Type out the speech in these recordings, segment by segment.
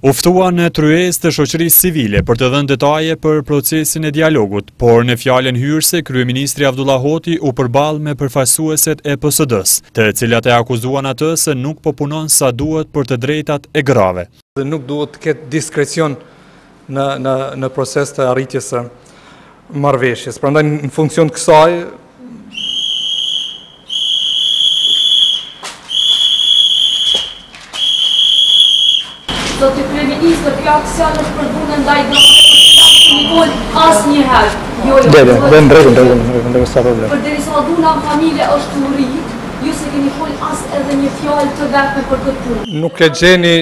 U ftua në tryezë të shoqërisë civile për të dhënë detaje për procesin e dialogut, por në fjalën hyrëse kryeministri Abdullah Hoti u përball me përfaqësueset e PSD-s, të cilat e akuzuan atë se nuk po punon sa duhet për të drejtat e grave. Dhe nuk duhet të ketë diskrecion në proces të arritjes së marrëveshjes. Prandaj në funksion të kësaj Zoti kryeministër, kjo aksion është përbune ndaj Nikol asnjëherë. Dhe sa problem. Përderisa dhuna në familje është urrit, ju se keni fol as edhe një fjalë të vetme për këtë punë. Nuk e gjeni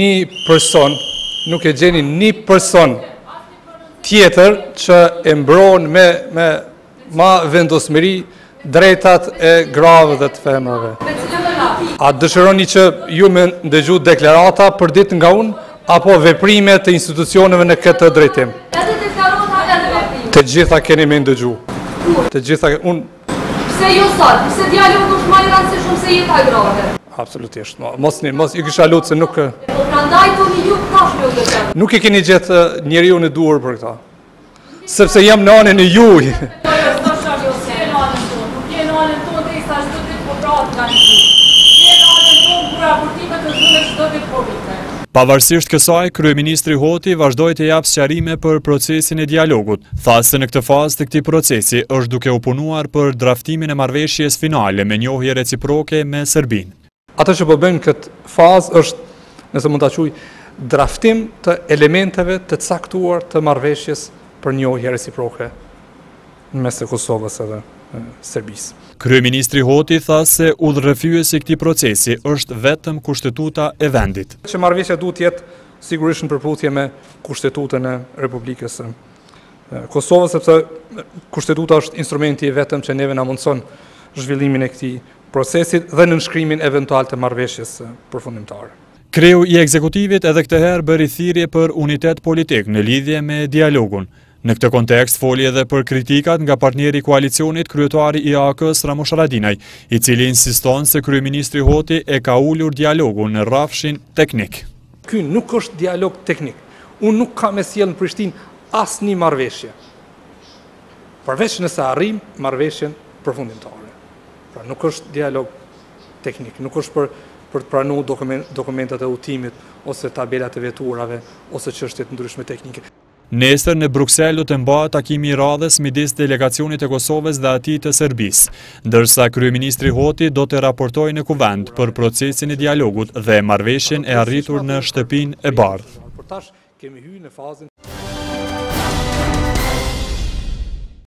një person tjetër që e mbron me ma vendosmëri drejtat e grave dhe të femrave. A dëshironi që ju me ndëgju deklarata për ditë nga unë, apo veprime të institucioneve në këtë drejtim? Edhe deklarata edhe veprime. Të gjitha keni me ndëgju. Të gjitha unë. Pse jo sot? Pse dialogu është më i rëndësishëm se jeta e grave? Absolutisht. Mos ju kisha lutë se nuk. Po prandaj toni ju tash më u. Nuk e keni gjetë njeriu në duhur për këtë. Sepse jam në anën e juaj. Pavarësisht kësaj, kryeministri Hoti vazhdoi të japë sqarime për procesin e dialogut. Tha se në këtë fazë të këtij procesi është duke u punuar për draftimin e marrëveshjes finale me njohje reciproke me Serbinë. Atë që po bëjmë këtë fazë është, nëse mund ta quaj, draftim të elementeve të caktuar të marrëveshjes për njohje reciproke mes të Kosovës edhe Serbisë. Kryeministri Hoti tha se udhërrëfyesi i këtij procesi është vetëm kushtetuta e vendit. Që marrëveshja duhet të jetë sigurisht në përputhje me kushtetutën e Republikës së Kosovës, sepse kushtetuta është instrumenti i vetëm që neve na mundson zhvillimin e këtij procesit dhe nënshkrimin eventual të marrëveshjes përfundimtare. Kreu i ekzekutivit edhe këtë herë bëri thirrje për unitet politik në lidhje me dialogun. Në këtë kontekst foli edhe për kritikat nga partneri i koalicionit, kryetari i AK-s Ramush Haradinaj, i cili insiston se kryeministri Hoti e ka ulur dialogun në rrafshin teknik. Ky nuk është dialog teknik. Unë nuk kam e sjell në Prishtinë asnjë marrëveshje. Përveç nëse arrim marrëveshjen përfundimtare. Pra nuk është dialog teknik, nuk është për të pranuar dokumentat e udhëtimit ose tabelat e veturave ose çështje të ndryshme teknike. Nesër në Bruksel do të mbahet takimi i radhës midis delegacionit të Kosovës dhe atij të Serbisë, ndërsa kryeministri Hoti do të raportojë në kuvend për procesin e dialogut dhe marrëveshjen e arritur në shtëpinë e bardhë.